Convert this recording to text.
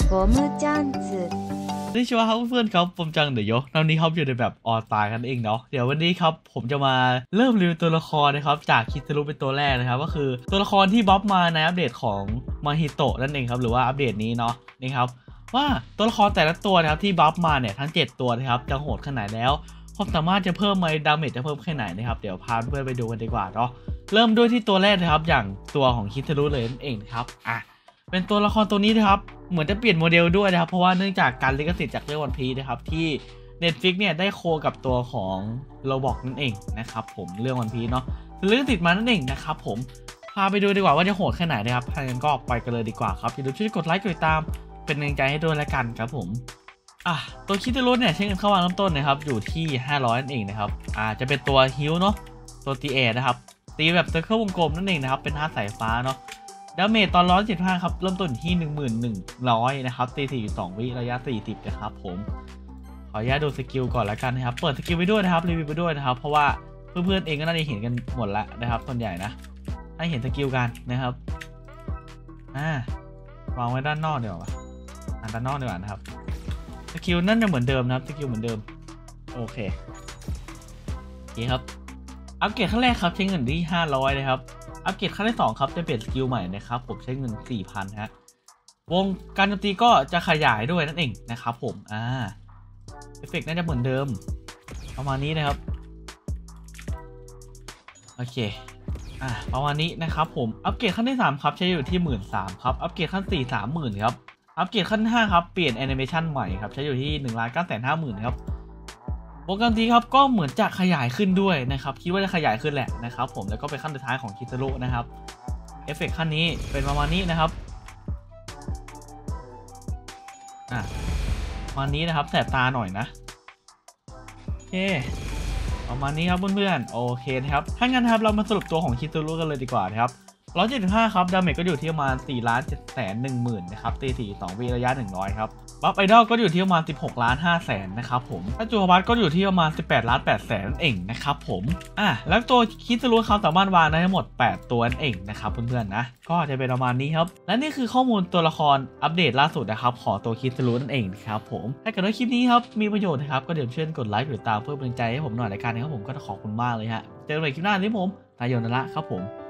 ゴムチャンツนี่ชัวร์ครับเพื่อนครับผมจังเดี๋ยวตอนนี้ครับอยู่ในแบบออตายกันเองเนาะเดี๋ยววันนี้ครับผมจะมาเริ่มรีวิวตัวละครนะครับจากคิทารุเป็นตัวแรกนะครับก็คือตัวละครที่บัฟมาในอัปเดตของมาฮิโตะนั่นเองครับหรือว่าอัปเดตนี้เนาะนี่ครับว่าตัวละครแต่ละตัวนะครับที่บัฟมาเนี่ยทั้ง7ตัวนะครับจะโหดขนาดแล้วความสามารถจะเพิ่มไหมดาเมจจะเพิ่มแค่ไหนนะครับเดี๋ยวพาเพื่อนไปดูกันดีกว่าเนาะเริ่มด้วยที่ตัวแรกนะครับอย่างตัวของคิทารุเลยนั่นเองนะครับเป็นตัวละครตัวนี้นะครับเหมือนจะเปลี่ยนโมเดลด้วยนะครับเพราะว่าเนื่องจากการลิขสิทธิ์จากเรื่องวันพีนะครับที่ Netflix เนี่ยได้โคกับตัวของโรบอกนั่นเองนะครับผมเรื่องวันพีเนาะลิขสิทธิ์มานั่นเองนะครับผมพาไปดูดีกว่าว่าจะโหดแค่ไหนนะครับถ้าอย่างนั้นก็ไปกันเลยดีกว่าครับอย่าลืมช่วยกดไลค์กดติดตามเป็นกำลังใจให้ด้วยละกันครับผมตัวคิดรุเนี่ยใช้เงินเข้ามาเริ่มต้นนะครับอยู่ที่500นั่นเองนะครับจะเป็นตัวฮิลเนาะตัวตีเอนะครับตีแบบเซอร์เคิลวงกลมนั่นเองนะครับเป็น5สายฟ้าเนาะดาเมจตอน175ครับเริ่มต้นที่ 11,100 นะครับตี42 วิระยะ40นะครับผมขออนุญาตดูสกิลก่อนแล้วกันนะครับเปิดสกิลไปด้วยนะครับรีวิวไปด้วยนะครับเพราะว่าเพื่อนๆเองก็น่าจะเห็นกันหมดแล้วนะครับส่วนใหญ่นะให้เห็นสกิลกันนะครับวางไว้ด้านนอกเดี๋ยวด้านนอกดีกว่านะครับสกิลนั่นจะเหมือนเดิมนะครับสกิลเหมือนเดิมโอเคครับอัปเกรดขั้นแรกครับใช้เงินที่500นะครับอัปเกรดขั้นที่2ครับจะเปลี่ยนสกิลใหม่นะครับผมใช้เงิน 4,000 ฮะวงการโจมตีก็จะขยายด้วยนั่นเองนะครับผมเอฟเฟกต์น่าจะเหมือนเดิมประมาณนี้นะครับโอเคประมาณนี้นะครับผมอัปเกรดขั้นที่3ครับใช้อยู่ที่ 13,000 ครับอัปเกรดขั้น4 30,000 ครับอัปเกรดขั้น5ครับเปลี่ยนแอนิเมชันใหม่ครับใช้อยู่ที่ 1,950,000 ครับวงการตีครับก็เหมือนจะขยายขึ้นด้วยนะครับคิดว่าจะขยายขึ้นแหละนะครับผมแล้วก็เป็นขั้นสุดท้ายของคิทารุนะครับเอฟเฟกต์ขั้นนี้เป็นประมาณนี้นะครับประมาณนี้นะครับแสบตาหน่อยนะโอเคประมาณนี้ครับเพื่อนๆโอเคนะครับถ้างั้นครับเรามาสรุปตัวของคิทารุกันเลยดีกว่านะครับ175ครับดาเมจก็อยู่ที่ประมาณ 4,710,000 นะครับตี42 วิระยะ100ครับบัฟไอดอลก็อยู่ที่ประมาณ 16,500,000 นะครับผมถ้าจูบัสก็อยู่ที่ประมาณ 18,800,000 นั่นเองนะครับผมแล้วตัวคิทารุเขาสามารถวางได้ทั้งหมด8ตัวนั่นเองนะครับเพื่อนๆนะก็จะเป็นประมาณนี้ครับและนี่คือข้อมูลตัวละครอัปเดตล่าสุดนะครับของตัวคิทารุนั่นเองครับผมถ้าเกิดว่าคลิปนี้ครับมีประโยชน์นะครับก็เดี๋ยวช่วยกดไลค์กดติดตามเพื่อเป็นกำลังใจให้ผมหน่อยในการนี้ครับผมก็ขอบคุณมากเลยฮะเจอกันใหม่คลิปหน้าที่ผมนายโยนละครับผม